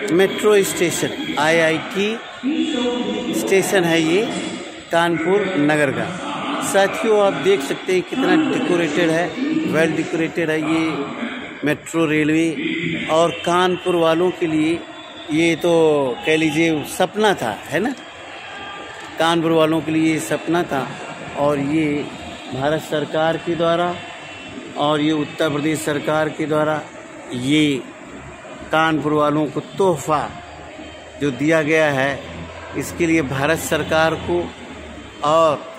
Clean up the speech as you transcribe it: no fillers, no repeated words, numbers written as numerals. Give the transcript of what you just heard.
Metro station IIT station है ये कानपुर नगर का। साथियों आप देख सकते हैं कितना डेकोरेटेड है, वेल डेकोरेटेड है ये मेट्रो रेलवे। और कानपुर वालों के लिए ये तो कह लीजिए सपना था, है ना। कानपुर वालों के लिए ये सपना था और ये भारत सरकार के द्वारा और ये उत्तर प्रदेश सरकार के द्वारा ये कानपुर वालों को तोहफा जो दिया गया है, इसके लिए भारत सरकार को और